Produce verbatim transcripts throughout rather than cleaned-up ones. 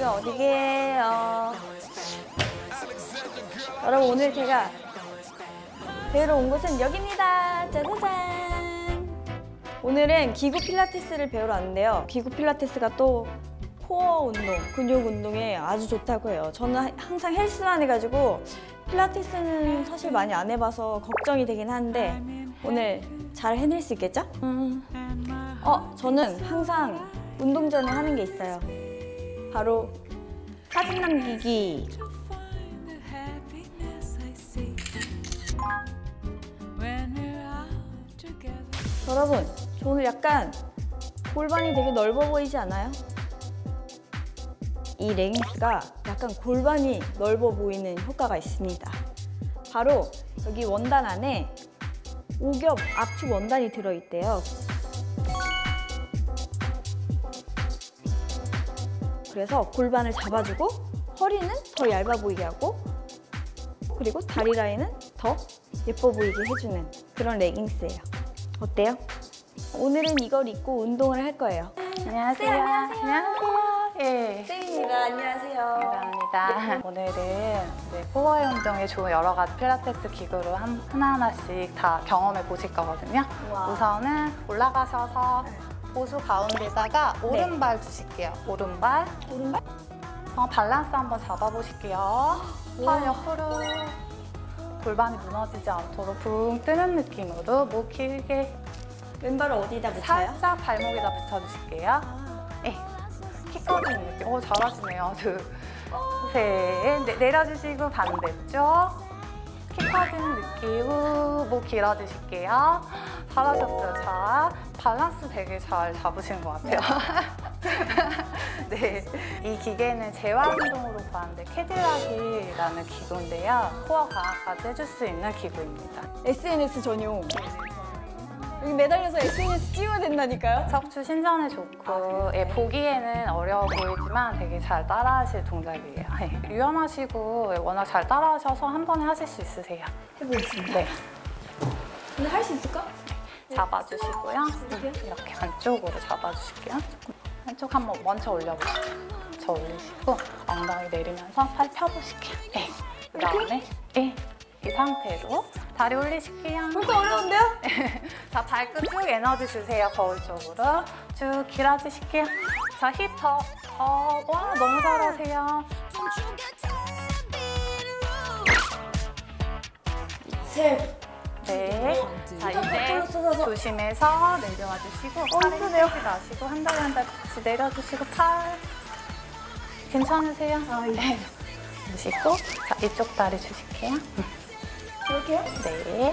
어디게요? 여러분, 오늘 제가 배우러 온 곳은 여기입니다. 짜자잔! 오늘은 기구 필라테스를 배우러 왔는데요. 기구 필라테스가 또 코어 운동, 근육 운동에 아주 좋다고 해요. 저는 항상 헬스만 해가지고 필라테스는 사실 많이 안 해봐서 걱정이 되긴 하는데 오늘 잘 해낼 수 있겠죠? 음. 어, 저는 항상 운동 전에 하는 게 있어요. 바로 사진 남기기. 여러분, 저 오늘 약간 골반이 되게 넓어 보이지 않아요? 이 레깅스가 약간 골반이 넓어 보이는 효과가 있습니다. 바로 여기 원단 안에 오겹 압축 원단이 들어있대요. 그래서 골반을 잡아주고 허리는 더 얇아 보이게 하고 그리고 다리 라인은 더 예뻐 보이게 해주는 그런 레깅스예요. 어때요? 오늘은 이걸 입고 운동을 할 거예요. 안녕하세요. 네, 안녕하세요. 안녕하세요. 예. 쌤입니다. 안녕하세요. 감사합니다. 네. 오늘은 네, 코어의 운동에 좋은 여러 가지 필라테스 기구로 한, 하나하나씩 다 경험해 보실 거거든요. 우와. 우선은 올라가셔서 보수 가운데다가 네. 오른발 주실게요. 오른발. 오른발? 어, 밸런스 한번 잡아보실게요. 팔 옆으로. 골반이 무너지지 않도록 붕 뜨는 느낌으로 목 길게. 왼발을 어디다 붙여요? 살짝 발목에다 붙여주실게요. 네. 키 커지는 느낌. 오, 잘하시네요. 둘, 셋. 네, 내려주시고 반대쪽. 키 커지는 느낌. 후, 목 길어주실게요. 잘하셨어요. 자, 밸런스 되게 잘 잡으시는 것 같아요. 네. 이 기계는 재활 운동으로 구하는데 캐딜락이라는 기구인데요. 코어 강화까지 해줄 수 있는 기구입니다. 에스엔에스 전용. 여기 매달려서 에스엔에스 찍어야 된다니까요? 척추 신전에 좋고 예, 보기에는 어려워 보이지만 되게 잘 따라하실 동작이에요. 예. 유연하시고 워낙 잘 따라하셔서 한 번에 하실 수 있으세요. 해보겠습니다. 네. 근데 할 수 있을까? 잡아주시고요. 이렇게요? 이렇게 안쪽으로 잡아주실게요. 한쪽 한번 먼저 올려보실게요. 저 올리시고 엉덩이 내리면서 팔 펴보실게요. 네. 그 다음에 네. 이 상태로 다리 올리실게요. 벌써 어려운데요? 자, 발끝 쭉 에너지 주세요. 거울 쪽으로. 쭉 길어지실게요. 자, 힙 더, 더. 와, 너무 잘하세요. 셋. 네. 자, 이제 조심해서 내려와 주시고 팔에 힘주지 마시고 한 다리 한 다리씩 내려주시고 팔. 괜찮으세요? 아, 네. 주시고 자, 이쪽 다리 주실게요. 이렇게요? 네.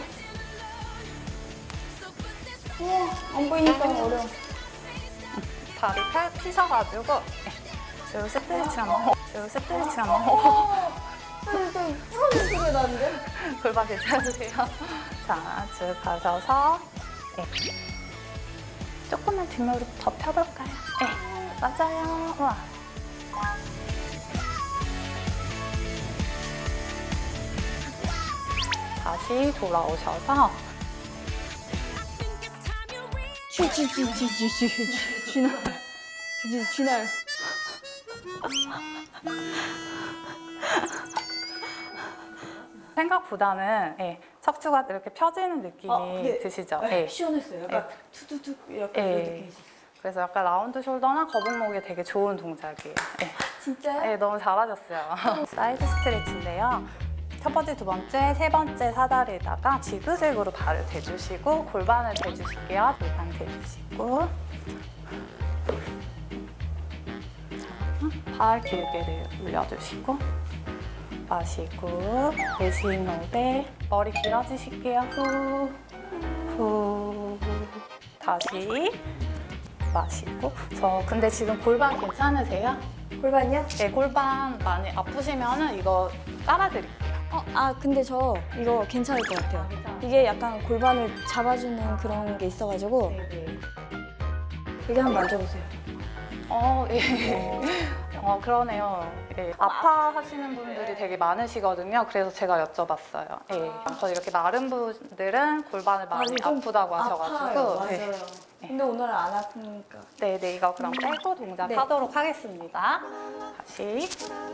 우와, 안 보이니까 어려워. 다리 펴, 피셔가지고 쭉 스트레치 한번 쭉 스트레치 한번 좀 부러진 소리가 나는데? 골반 괜찮으세요? 자, 쭉 가셔서 네. 조금만 뒷머리 더 펴볼까요? 네, 맞아요. 우와. 다시 돌아오셔서 쥐쥐쥐쥐쥐쥐 쥐날 쥐 쥐날 생각보다는 예, 척추가 이렇게 펴지는 느낌이 아, 네. 드시죠? 네, 예. 시원했어요. 약간 예. 투두둑 이렇게 예. 느낌이 있어요. 그래서 약간 라운드 숄더나 거북목에 되게 좋은 동작이에요. 예. 진짜요? 네, 너무 잘하셨어요. 사이드 스트레치인데요. 첫 번째, 두 번째, 세 번째 사다리에다가 지그재그로 발을 대주시고 골반을 대주실게요. 골반 대주시고 자, 발 길게 올려주시고 마시고 내쉬는 호흡에 머리 길어지실게요. 후, 후. 다시 마시고 저 근데 지금 골반 괜찮으세요? 골반이요? 네, 골반 많이 아프시면은 이거 깔아드릴게요. 어, 아 근데 저 이거 괜찮을 것 같아요. 이게 약간 골반을 잡아주는 그런 게 있어가지고 네네. 여기 한번 만져보세요. 어, 예. 어, 어, 그러네요. 예, 아파하시는 분들이 되게 많으시거든요. 그래서 제가 여쭤봤어요. 예, 저 이렇게 마른 분들은 골반을 많이 좀 아프다고 하셔가지고. 아파요. 맞아요. 네. 근데 오늘은 안 아프니까. 네, 네, 이거 그럼 빼고 동작 네. 하도록 하겠습니다. 다시.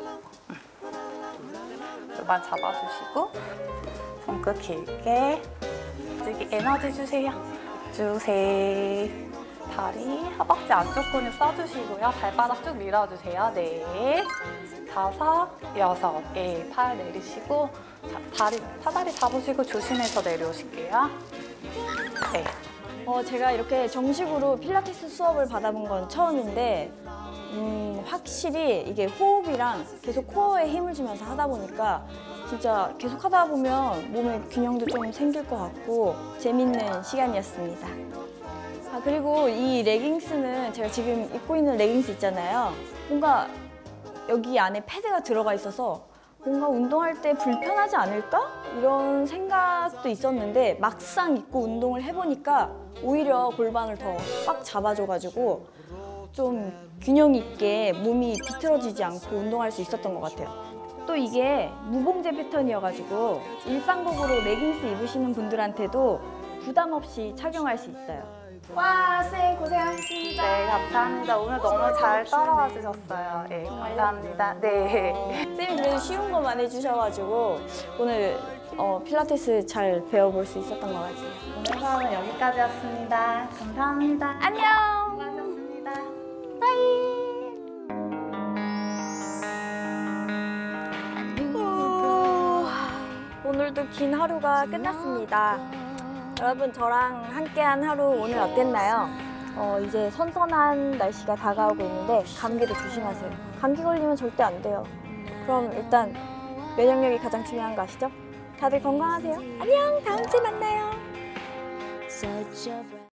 골반 잡아주시고, 손끝 길게. 여기 에너지 주세요. 주세요. 다리, 허벅지 안쪽 근육 써주시고요. 발바닥 쭉 밀어주세요. 네. 다섯, 여섯. 예, 팔 내리시고, 자, 다리, 사다리 잡으시고 조심해서 내려오실게요. 네. 어, 제가 이렇게 정식으로 필라테스 수업을 받아본 건 처음인데 음, 확실히 이게 호흡이랑 계속 코어에 힘을 주면서 하다 보니까 진짜 계속 하다 보면 몸에 균형도 좀 생길 것 같고 재밌는 시간이었습니다. 아, 그리고 이 레깅스는 제가 지금 입고 있는 레깅스 있잖아요. 뭔가 여기 안에 패드가 들어가 있어서 뭔가 운동할 때 불편하지 않을까? 이런 생각도 있었는데 막상 입고 운동을 해보니까 오히려 골반을 더 꽉 잡아줘가지고 좀 균형 있게 몸이 비틀어지지 않고 운동할 수 있었던 것 같아요. 또 이게 무봉제 패턴이어가지고 일상복으로 레깅스 입으시는 분들한테도 부담 없이 착용할 수 있어요. 와, 쌤 고생하셨습니다. 네, 감사합니다. 오늘 너무 잘 따라와 주셨어요. 네, 감사합니다. 네. 쌤이 그래도 쉬운 것만 해주셔가지고 오늘 어, 필라테스 잘 배워볼 수 있었던 것 같아요. 오늘 수업은 여기까지였습니다. 감사합니다. 안녕! 수고하셨습니다. 오, 오늘도 긴 하루가 끝났습니다. 여러분, 저랑 함께한 하루 오늘 어땠나요? 어, 이제 선선한 날씨가 다가오고 있는데 감기도 조심하세요. 감기 걸리면 절대 안 돼요. 그럼 일단 면역력이 가장 중요한 거 아시죠? 다들 건강하세요. 안녕! 다음 주에 만나요.